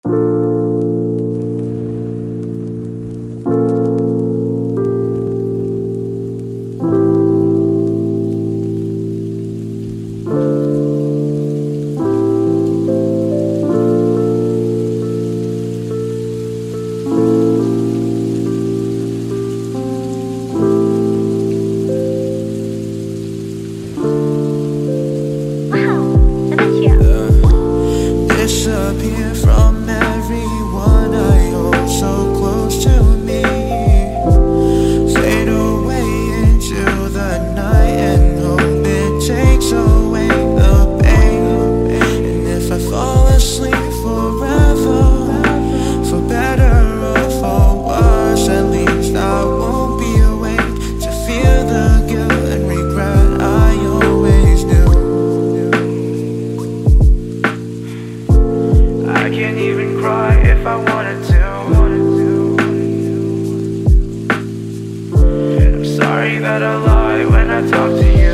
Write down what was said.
Disappear from everyone I hold so close to me. Fade away into the night and hope it takes away the pain. And if I fall asleep forever, for better or for worse, at least I won't be awake to feel the guilt and regret I always knew. I can't even cry if I wanted to. I'm sorry that I lie when I talk to you.